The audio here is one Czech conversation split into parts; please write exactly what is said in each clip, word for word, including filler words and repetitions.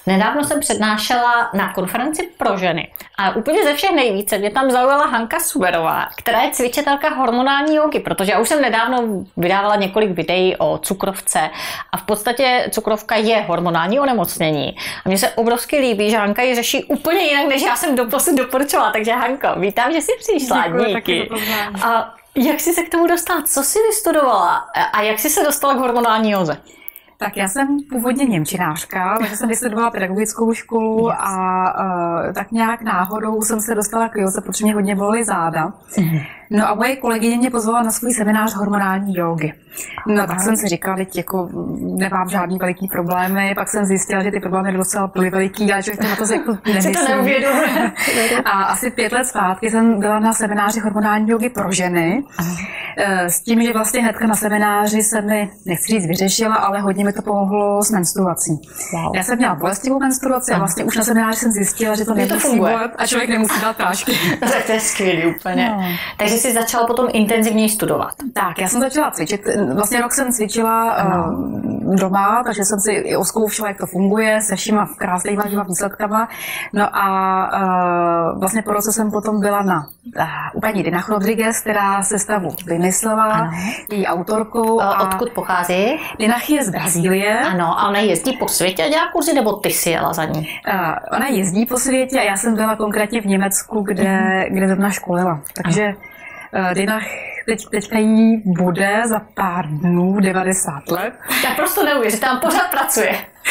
Nedávno jsem přednášela na konferenci pro ženy a úplně ze všech nejvíce mě tam zaujala Hanka Suberová, která je cvičitelka hormonální jógy, protože já už jsem nedávno vydávala několik videí o cukrovce a v podstatě cukrovka je hormonální onemocnění. A mně se obrovsky líbí, že Hanka ji řeší úplně jinak, než já jsem doposud doporučovala. Takže Hanko, vítám, že jsi přišla. Děkuji, díky. A jak jsi se k tomu dostala? Co jsi vystudovala? A jak jsi se dostala k hormonální józe? Tak já jsem původně němčinářka, takže jsem vystudovala pedagogickou školu yes. a uh, tak nějak náhodou jsem se dostala k józe, protože mě hodně bolely záda. Mm. No a moje kolegyně mě pozvala na svůj seminář hormonální jógy. No tak jsem si říkala, teď jako nemám žádný veliký problémy, pak jsem zjistila, že ty problémy docela byly veliký, ale člověk to na to jako nemyslí. to neuvědomuje. A asi pět let zpátky jsem byla na semináři hormonální jógy pro ženy, s tím, že vlastně hnedka na semináři se mi, nechci říct vyřešila, ale hodně mi to pomohlo s menstruací. Wow. Já jsem měla bolestivou menstruaci a vlastně už na semináři jsem zjistila, že to nemusí bolet a člověk nemusí dát prášky. Tak to je skvělý úplně. No. Takže jsi začala potom intenzivněji studovat. Tak, já jsem začala cvičit. Vlastně rok jsem cvičila uh, doma, takže jsem si i oskoušela, jak to funguje, se všema krásnýma výsledkama. No a uh, vlastně po roce jsem potom byla na uh, u paní Dinah Rodriguez, která sestavu vymyslela, její autorkou. A odkud pochází? Dinah je z Brazílie. Ano, a ona jezdí po světě a dělá kurzy, nebo ty si jela za ní? Uh, ona jezdí po světě a já jsem byla konkrétně v Německu, kde, mm. kde zrovna školila. Takže uh, Dinah Teď, teďka jí bude za pár dnů devadesát let. Já prostě neuvěřím, tam pořád pracuje.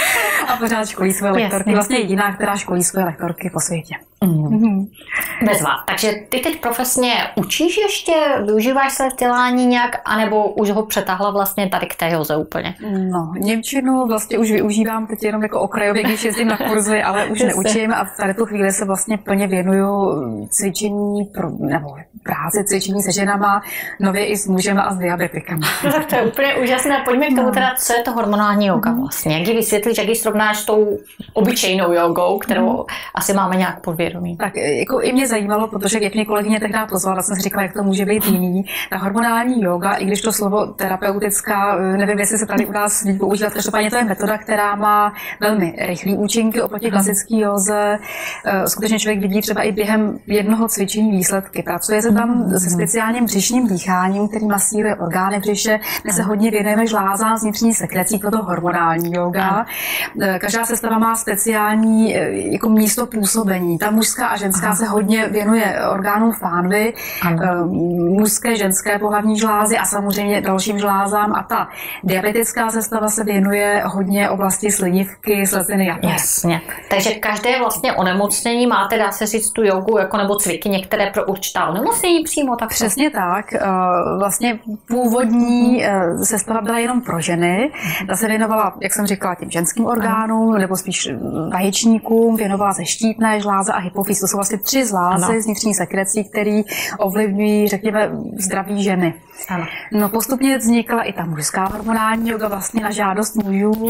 A pořád školí své lektorky. Vlastně jediná, která školí své lektorky po světě. Mm. Mm-hmm. Bezva. Takže ty teď profesně učíš ještě? Využíváš své vzdělání nějak? Anebo už ho přetáhla vlastně tady k té józe úplně? No, němčinu vlastně už využívám teď jenom jako okrajově, když jezdím na kurzy, ale už neučím a v tady tu chvíli se vlastně plně věnuju cvičení pro, nebo práci, cvičení se ženama, nově i s mužema a s diabetikami. No, tak to je úplně úžasné. Pojďme k tomu teda, co je to hormonální jóga vlastně. Jak ji vysvětlíš, jak ji srovnáš s tou obyčejnou jogou, kterou mm. asi máme nějak podvědomí? Tak jako i mě zajímalo, protože jak mě kolegyně tehdy pozvala, jsem si říkala, jak to může být jiný. Ta hormonální jóga, i když to slovo terapeutická, nevím, jestli se tady u nás lidí používat, každopádně to je metoda, která má velmi rychlý účinky oproti klasické józe. Skutečně člověk vidí třeba i během jednoho cvičení výsledky. Pracuje se tam se speciálním břišním dýcháním, který masíruje orgány břiše. My se hodně věnujeme žlázám z vnitřní sekrecí, to hormonální jóga. Každá sestava má speciální jako místo působení. Ta mužská a ženská Aha. se hodně věnuje orgánům fánvy, ano. mužské, ženské pohlavní žlázy a samozřejmě dalším žlázám. A ta diabetická sestava se věnuje hodně oblasti slinivky, sleziny jater. Jasně. Takže každé vlastně onemocnění máte, dá se říct, tu jogu jako nebo cviky některé pro určitá onemocnění přímo tak. Přesně tak. Vlastně původní sestava byla jenom pro ženy. Ta se věnovala, jak jsem říkala, těm ženským orgánům, nebo spíš vaječníkům, věnovala se štítné žláze a hypofýz. To jsou vlastně tři žlázy z vnitřní sekrecí, které ovlivňují, řekněme, zdraví ženy. Ano. No postupně vznikla i ta mužská hormonální joga, vlastně na žádost mužů,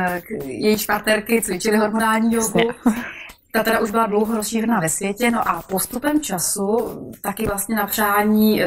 jejich partnerky cvičily hormonální jogu. Ta teda už byla dlouho rozšířená ve světě, no a postupem času taky vlastně na přání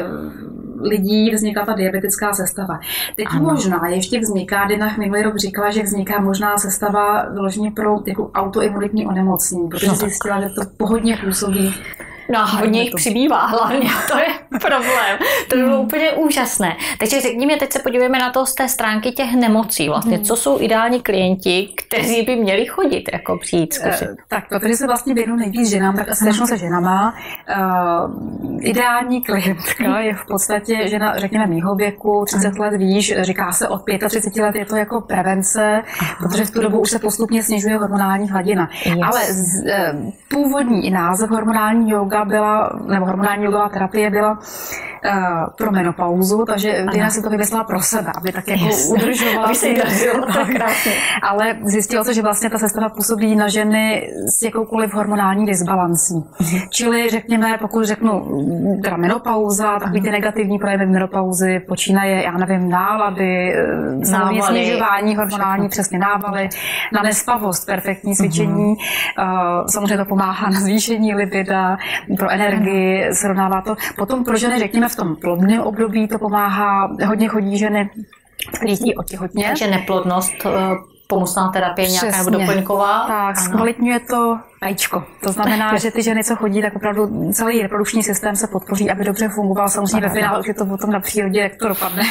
lidí vznikla ta diabetická sestava. Teď ano. možná ještě vzniká, Dinah minulý rok říkala, že vzniká možná sestava vyloženě pro jako autoimunitní onemocnění, protože no, zjistila, že to pohodně působí. No a hodně jich přibývá hlavně, to je problém. To by bylo úplně úžasné. Takže řekni mi, teď se podívejme na to z té stránky těch nemocí vlastně. Co jsou ideální klienti, kteří by měli chodit, jako přijít zkusit? Tak, protože se vlastně věnuju nejvíc ženám, tak asi začnu se ženama. Uh, ideální klientka je v podstatě žena, řekněme, mýho věku, třicet let výš, říká se od třicet pět let je to jako prevence, protože v tu dobu už se postupně snižuje hormonální hladina. Yes. Ale z, uh, původní název hormonální yoga byla, nebo hormonální jogová terapie byla uh, pro menopauzu, takže Dina si to vymyslela pro sebe, aby tak jako yes. udržovala. Aby se jí dařilo, tak krásně. Ale zjistilo se, že vlastně ta sestava působí na ženy s jakoukoliv hormonální disbalancí. Mm-hmm. Čili řekněme, pokud řeknu teda menopauza, takový ty negativní projevy menopauzy počínaje, já nevím, nálady, samozřejmě snižování hormonální, přesně návaly, na nespavost, perfektní cvičení, mm-hmm. uh, samozřejmě to pomáhá na zvýšení lipida, pro energii, mm-hmm. srovnává to. Potom pro ženy, řekněme, v tom plodném období to pomáhá, hodně chodí ženy, který chtějí otěhotnět. Takže neplodnost pomocná terapie nějaká nebo doplňková. Tak, zkvalitňuje to vajíčko. To znamená, že ty ženy, co chodí, tak opravdu celý reprodukční systém se podpoří, aby dobře fungoval. Samozřejmě ve finále už je to potom na přírodě, jak to dopadne.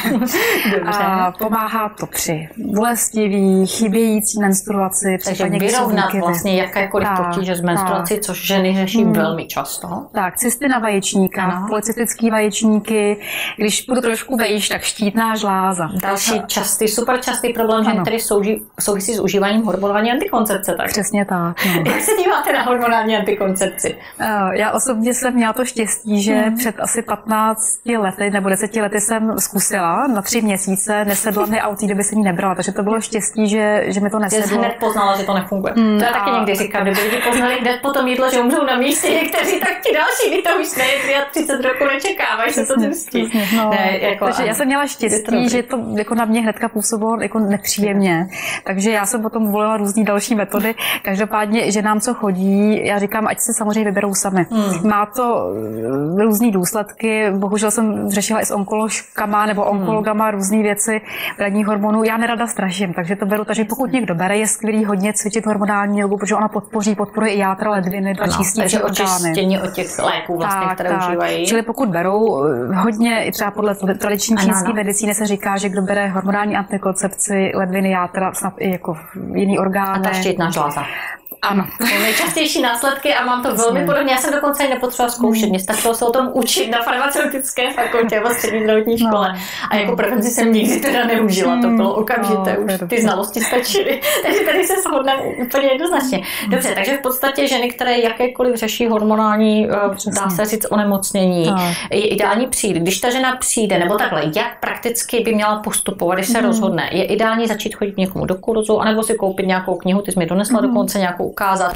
A pomáhá to při bolestivý, chybějící menstruaci. Takže vyrovnat vlastně jakékoliv potíže z menstruací, což ženy řeší hmm. velmi často. Tak, cysty na vaječníkách, polycystický vaječníky, když budu trošku vejš, tak štítná žláza. Další častý, super častý problém, že který souvisí s užíváním hormonální antikoncepce. Tak. Přesně tak. No. Jak se díváte na hormonální antikoncepci? Já osobně jsem měla to štěstí, že hmm. před asi patnácti lety nebo deseti lety jsem zkusila na tři měsíce, nesedla mi a od té doby jsem ji nebrala, takže to bylo štěstí, že, že mi to nesedlo. Jsi hned poznala, že to nefunguje. Hmm, to já taky a... někdy říkám, kdyby lidi poznali hned po tom jídlo, že umřou na místě, někteří, tak ti další, vy to už nejedli a třicet roku nečekávají, že to zjistí. No. Ne, jako, takže já jsem měla štěstí, že to jako na mě hnedka působilo jako nepříjemně, takže já jsem potom volila různý další metody. Každopádně, že nám co chodí, já říkám, ať si samozřejmě vyberou sami. Hmm. Má to různý důsledky, bohužel jsem řešila i s onkoložkama nebo onkologama hmm. různé věci, braní hormonů. Já nerada straším, takže to beru, takže pokud někdo bere, je skvělý hodně cvičit hormonální jogu, protože ona podpoří, podporuje i játra, ledviny, dva čistící orgány. Očistění od těch léků vlastně, tak, které tak. užívají. Čili pokud berou hodně, i třeba podle tradiční čínské medicíny se říká, že kdo bere hormonální antikoncepci, ledviny, játra, snad i jako jiný orgány. A ta štítná žláza. Ano. Nejčastější následky a mám to velmi podobně. Já jsem dokonce i nepotřebovala zkoušet. Mě stačilo se o tom učit na farmaceutické fakultě nebo střední zdravotní škole. No. A jako prevenci jsem nikdy teda neužila. To bylo okamžité. No, už ty znalosti stačily. Takže tady se shodneme úplně jednoznačně. Dobře, takže v podstatě ženy, které jakékoliv řeší hormonální, dá se říct, onemocnění, no. je ideální přijít. Když ta žena přijde, nebo takhle, jak prakticky by měla postupovat, když se mm. rozhodne? Je ideální začít chodit někomu do kurzu, anebo si koupit nějakou knihu, ty jsi mi donesla mm. dokonce nějakou ukázat,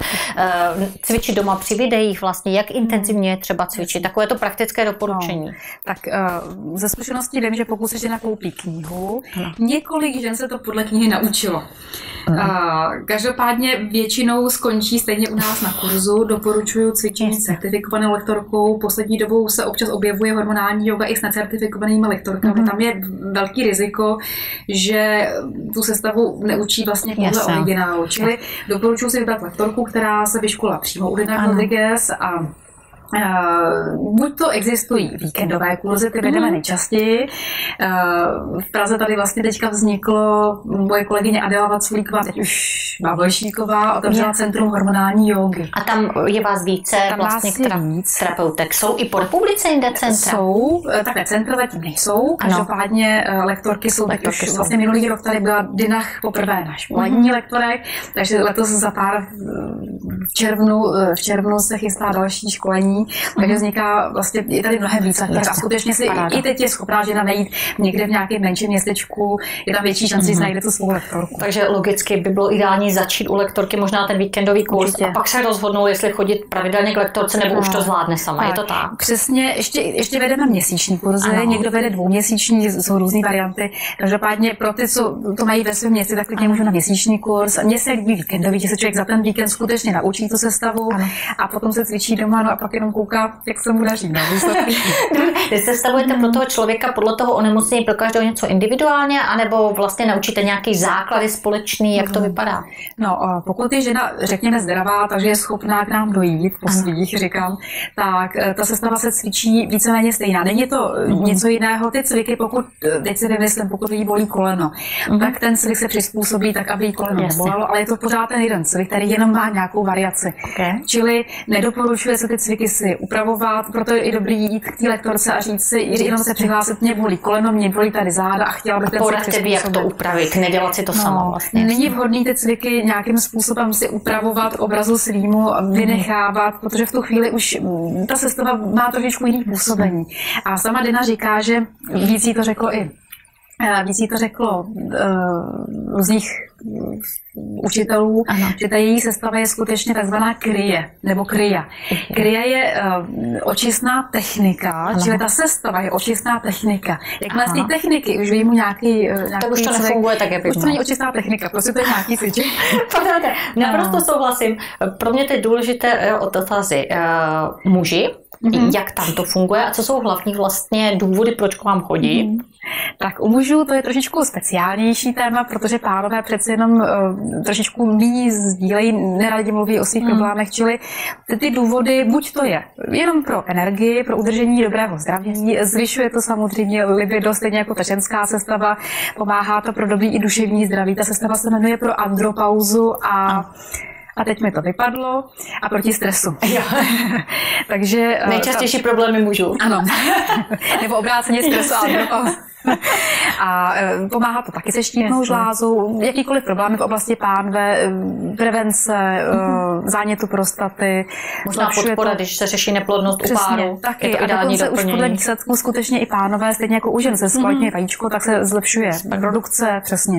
cvičit doma při videích vlastně, jak intenzivně je třeba cvičit. Takové to praktické doporučení. No, tak ze zkušenosti vím, že pokud se žena koupí knihu, no. několik žen se to podle knihy naučilo. No. Každopádně většinou skončí stejně u nás na kurzu. Doporučuju cvičení s certifikovanou lektorkou. Poslední dobou se občas objevuje hormonální yoga i s necertifikovanými lektorkami. Mm. Tam je velký riziko, že tu sestavu neučí vlastně podle yes, originálu. Čili doporučuji si vybrat lektorku, která se vyškolila přímo u Lina Rodriguez a Uh, buď to existují víkendové kurzy, ty vedeme nejčastěji. Uh, v Praze tady vlastně teďka vzniklo, moje kolegyně Adela Vaculíková, teď už Babolšíková, otevřela Centrum hormonální jógy. A tam je vás více tam vlastně víc. terapeutek. Jsou i po republice jinde centra? Jsou, takhle centrové tím nejsou. Každopádně ano. lektorky jsou, lektorky teď už jsou. Vlastně minulý rok tady byla Dinah poprvé na školení mm. lektorek, takže letos za pár v červnu, v červnu se chystá další školení. Takže vzniká vlastně, je tady mnohem víc a skutečně si i teď je schopná žena najít někde v nějakém menším městečku, je tam větší šance, že najde tu svou lektorku. Takže logicky by bylo ideální začít u lektorky, možná ten víkendový kurz Určitě. A pak se rozhodnou, jestli chodit pravidelně k lektorce nebo no. už to zvládne sama. Tak. Je to tak? Přesně, ještě, ještě vedeme měsíční kurzy, ano. někdo vede dvouměsíční, jsou různé varianty. Každopádně pro ty, co to mají ve svém městě, tak klidně můžu na měsíční kurz. Mně se líbí víkendový, že se člověk za ten víkend skutečně naučí tu sestavu ano. a potom se cvičí doma, no a pak jenom kouká, jak se mu daří. Vy sestavujete pro toho člověka podle toho onemocnění pro každého něco individuálně, anebo vlastně naučíte nějaký základy společný, jak to vypadá? No, pokud je žena, řekněme, zdravá, takže je schopná k nám dojít po svých, říkám, tak ta sestava se cvičí víceméně stejná. Není to mm. něco jiného. Ty cviky, pokud, teď si nemyslím, pokud jí bolí koleno, mm. tak ten cvik se přizpůsobí tak, aby jí koleno nebolelo, ale je to pořád ten jeden cvik, který jenom má nějakou variaci. Okay. Čili nedoporučuje se ty cviky si upravovat, proto je i dobrý jít k té lektorce a říct si, jenom se přihlásit, mě bolí koleno, mě bolí tady záda a chtěla bych ten cvik přizpůsobit. Jak to upravit, nedělat si to no, sama vlastně. Není vhodný ty cviky nějakým způsobem si upravovat obrazu svýmu, vynechávat, protože v tu chvíli už ta sestava má trošičku jiný působení. A sama Dina říká, že víc jí to řeklo i Víc jí to řeklo uh, různých učitelů, ano. že ta její sestava je skutečně takzvaná krye, nebo krya. Krya je uh, očistná technika, ano. čili ta sestava je očistná technika. Jakmile z té techniky už vyjmu nějaký, nějaký tak už to člověk, nefunguje tak, jak by už to není očistná technika, prostě to je nějaký cvičení. Naprosto souhlasím. Pro mě to je důležité dotazy. Uh, muži, mm-hmm. jak tam to funguje a co jsou hlavní vlastně důvody, proč k vám chodí? Mm-hmm. Tak u mužů to je trošičku speciálnější téma, protože pánové přeci jenom uh, trošičku méně sdílejí, neradi mluví o svých mm. problémech, čili ty, ty důvody, buď to je jenom pro energii, pro udržení dobrého zdraví, zvyšuje to samozřejmě libido, stejně jako ta ženská sestava, pomáhá to pro dobrý i duševní zdraví. Ta sestava se jmenuje pro andropauzu a A teď mi to vypadlo a proti stresu. Jo. Takže nejčastější ta... problémy mužů. Ano. Nebo obráceně stresu a andropauzu. A pomáhá to taky se štítnou žlázou, jakýkoliv problémy v oblasti pánve, prevence, mm-hmm. zánětu prostaty. Možná podpora, to... když se řeší neplodnost u páru. Taky. Je to ideální a doplnění. Už podle výsledků skutečně i pánové, stejně jako u žen se zkvalitňuje mm-hmm. vajíčko, tak se zlepšuje produkce, přesně.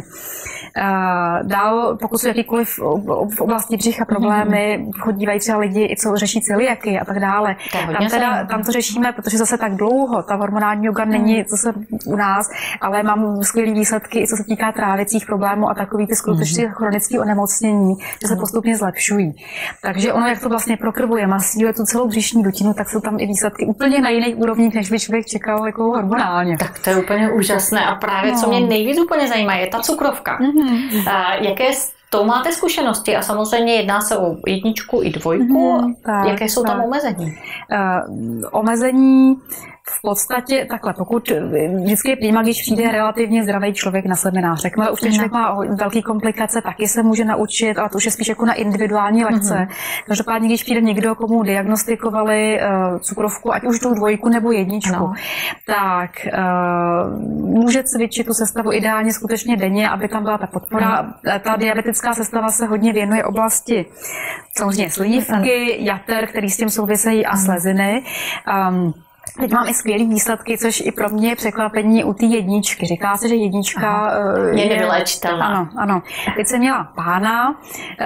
Dál, pokud jsou jakýkoliv v oblasti břicha problémy, chodívají třeba lidi, co řeší celiaky a tak dále. Tam, teda, tam to řešíme, protože zase tak dlouho ta hormonální yoga není zase u nás, ale mám skvělé výsledky, i co se týká trávicích problémů a takový ty skutečně chronické onemocnění, že se postupně zlepšují. Takže ono, jak to vlastně prokrvuje, masíruje tu celou břišní dutinu, tak jsou tam i výsledky úplně na jiných úrovních, než by člověk čekal jako hormonálně. Tak to je úplně úžasné. A právě no. co mě nejvíc úplně zajímá, je ta cukrovka. Mm-hmm. A jaké to máte zkušenosti a samozřejmě jedná se o jedničku i dvojku. Mm, tak, jaké jsou tak. tam omezení? Uh, omezení v podstatě takhle, pokud vždycky je prima, když přijde relativně zdravý člověk na seminář. Jakmile už ten člověk má velké komplikace, taky se může naučit, ale to už je spíš jako na individuální lekce. Mm-hmm. Každopádně, když přijde někdo, komu diagnostikovali uh, cukrovku, ať už tu dvojku nebo jedničku, no. tak uh, může cvičit tu sestavu ideálně skutečně denně, aby tam byla ta podpora. Mm. Ta diabetická sestava se hodně věnuje oblasti samozřejmě slívky, jater, který s tím souvisejí, a sleziny. Um, Teď mám i skvělý výsledky, což i pro mě je překvapení u té jedničky. Říká se, že jednička Aha. je nevyléčitelná. Ano, ano. Teď jsem měla pána,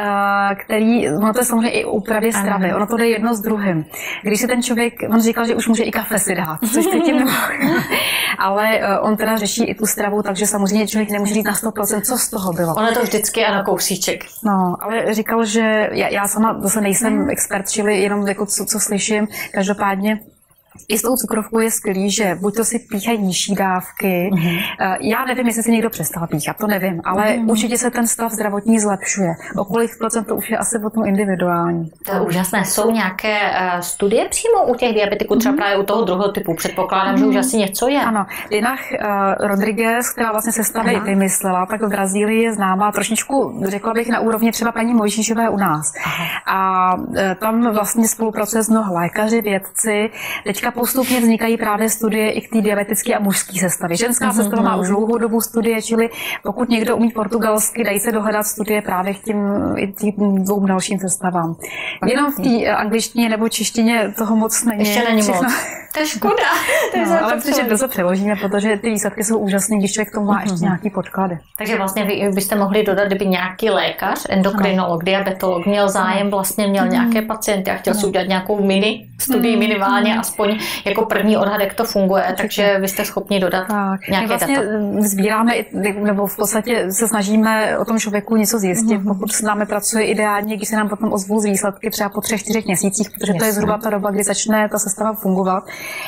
který, ono to je samozřejmě i úpravy stravy, ono to jde jedno s druhým. Když se ten člověk, on říkal, že už může i kafe si dát, což předtím nemohl. Ale on teda řeší i tu stravu, takže samozřejmě člověk nemůže říct na sto procent, co z toho bylo. Ono je to vždycky a na kousíček. No, ale říkal, že já, já sama zase nejsem expert, čili jenom jako co, co slyším, každopádně i s tou cukrovkou je skvělý, že buď to si píchají nižší dávky. Mm-hmm. Já nevím, jestli si někdo přestal píchat, to nevím, ale mm-hmm. určitě se ten stav zdravotní zlepšuje. O kolik procent to už je asi potom individuální. To je úžasné. Jsou nějaké uh, studie přímo u těch diabetiků, třeba mm-hmm. právě u toho druhého typu? Předpokládám, mm-hmm. že už asi něco je. Ano. Dinah uh, Rodriguez, která vlastně se stavy Aha. vymyslela, tak v Brazílii je známá trošičku, řekla bych, na úrovni třeba paní Mojžíšové u nás. Aha. A uh, tam vlastně spolupracuje s mnoha lékaři, vědci. Teďka postupně vznikají právě studie i k té diabetické a mužské sestavě. Ženská mm-hmm. sestava má už dlouhou dobu studie, čili pokud někdo umí portugalsky, dají se dohledat studie právě k těm, tím dvou dalším sestavám. Jenom v té angličtině nebo češtině toho moc není. Ještě není moc. To je škoda. To je no, ale protože to se přeložíme, protože ty výsledky jsou úžasné, když člověk k tomu má mm-hmm. ještě nějaký podklady. Takže vlastně vy byste mohli dodat, kdyby nějaký lékař, endokrinolog, diabetolog měl zájem, vlastně měl mm-hmm. nějaké pacienty a chtěl si udělat nějakou mini studii mm-hmm. minimálně, aspoň jako první odhad, jak to funguje, Určitě. Takže vy jste schopni dodat tak. nějaké vlastně data. Sbíráme, nebo v podstatě se snažíme o tom člověku něco zjistit. Mm-hmm. Pokud s námi pracuje ideálně, když se nám potom ozvou z výsledky třeba po třech, čtyřech měsících, protože Jasně. to je zhruba ta doba, kdy začne ta sestava fungovat.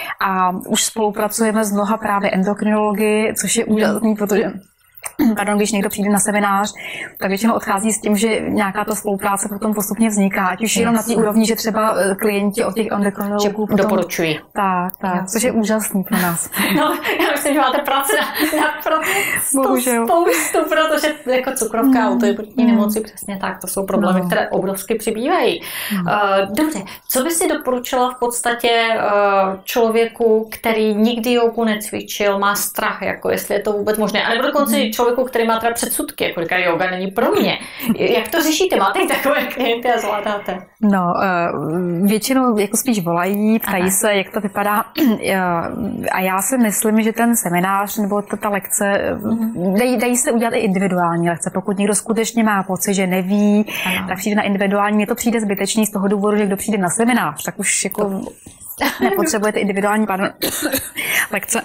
A už spolupracujeme s mnoha právě endokrinology, což je úžasný, protože Pardon, když někdo přijde na seminář, tak většinou odchází s tím, že nějaká ta spolupráce potom postupně vzniká. Ať už jenom na té úrovni, že třeba klienti od těch endokrinologů potom doporučují. Tak, tak, což je úžasný pro nás. No, já myslím, že máte práci na, na Bohužel. spoustu, protože jako cukrovka a autoimunitní mm. nemoci, přesně tak, to jsou problémy, no. které obrovsky přibývají. Mm. Uh, dobře, co by si doporučila v podstatě uh, člověku, který nikdy jogu necvičil, má strach, jako jestli je to vůbec možné, anebo dokonce mm. člověk, člověku, který má teda předsudky, jako říká, yoga není pro mě. Jak to řešíte? Máte i takové klienty a zvládáte? No, většinou jako spíš volají, ptají Aha. se, jak to vypadá. A já si myslím, že ten seminář nebo ta, ta lekce, dají, dají se udělat i individuální lekce. Pokud někdo skutečně má pocit, že neví, ano. tak přijde na individuální. Mně to přijde zbytečný z toho důvodu, že kdo přijde na seminář, tak už jako to... nepotřebujete individuální pardon, lekce.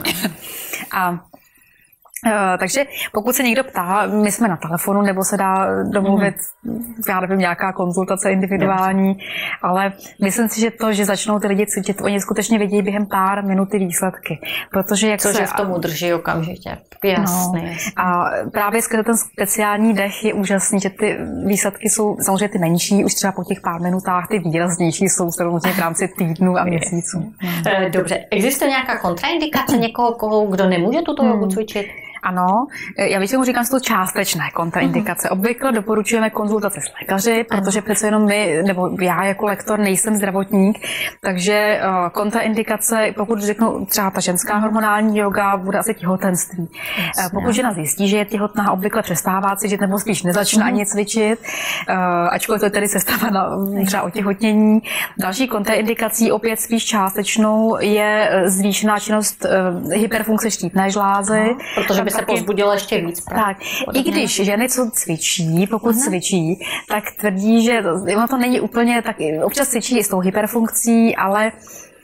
A Uh, takže pokud se někdo ptá, my jsme na telefonu, nebo se dá domluvit, mm. já nevím, nějaká konzultace individuální, ale myslím si, že to, že začnou ty lidi cvičit, oni skutečně vidí během pár minuty výsledky. Protože jak Cože se... v tomu drží okamžitě. Jasný. No, a právě skrze ten speciální dech je úžasný, že ty výsledky jsou samozřejmě ty menší, už třeba po těch pár minutách, ty výraznější jsou samozřejmě v rámci týdnů a měsíců. Mm. Dobře. Existuje nějaká kontraindikace někoho, koho, kdo nemůže tuto jogu cvičit? Ano, já většinou říkám, že to částečné kontraindikace. Obvykle doporučujeme konzultaci s lékaři, protože přece jenom my, nebo já jako lektor nejsem zdravotník, takže kontraindikace, pokud řeknu třeba ta ženská hormonální yoga, bude asi těhotenství. Jasně. Pokud žena zjistí, že je těhotná, obvykle přestává cvičit, nebo spíš nezačne ani cvičit, ačkoliv to je tedy sestava na třeba otěhotnění. Další kontraindikací, opět spíš částečnou, je zvýšená činnost hyperfunkce štítné žlázy. Aha, protože by se pozbudila ještě víc. Tak, i když ženy, co cvičí, pokud Aha. cvičí, tak tvrdí, že ono to není úplně tak, občas cvičí i s tou hyperfunkcí, ale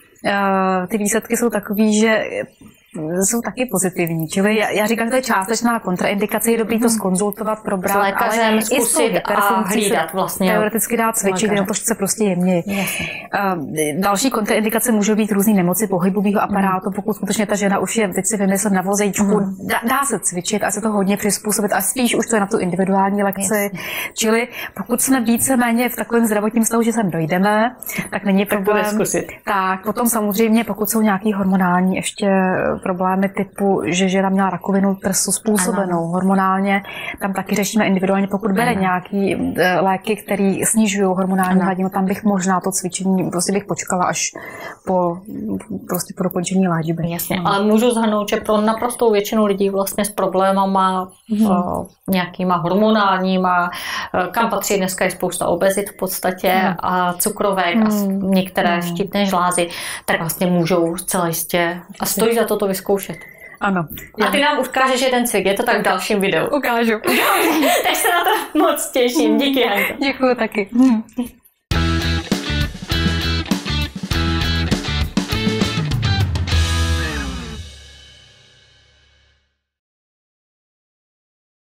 uh, ty výsledky jsou takový, že jsou taky pozitivní. Čili já, já říkám, že to je částečná kontraindikace, je dobrý to zkonzultovat, probrat, s lékařem, ale zkusit a hlídat vlastně. Teoreticky dát cvičit, jenom to chce prostě jemně. Uh, další kontraindikace můžou být různý nemoci pohybového aparátu, pokud skutečně ta žena už je, teď si vymyslet na vozejčku, mm. dá, dá se cvičit a se to hodně přizpůsobit a spíš už to je na tu individuální lekci. Jasně. Čili pokud jsme víceméně v takovém zdravotním stavu, že sem dojdeme, tak není problém. Tak potom samozřejmě, pokud jsou nějaký hormonální ještě problémy typu, že žena měla rakovinu prsu způsobenou ano. hormonálně, tam taky řešíme individuálně. Pokud bere ano. nějaký léky, které snižují hormonální hladinu, tam bych možná to cvičení, prostě bych počkala až po, prostě po dokončení léčby. Jasně, no. Ale můžu zhrnout, že pro naprostou většinu lidí vlastně s problémama hmm. uh, nějakýma hormonálníma, uh, kam patří dneska je spousta obezit v podstatě hmm. a cukrovek hmm. a některé hmm. štítné žlázy, tak vlastně můžou zcela jistě a stojí za to to vyzkoušet. Ano. A ty nám ukážeš jeden cvik, je to tak v dalším videu. Ukážu. Tak se na to moc těším. Díky, Hanko. Děkuju taky.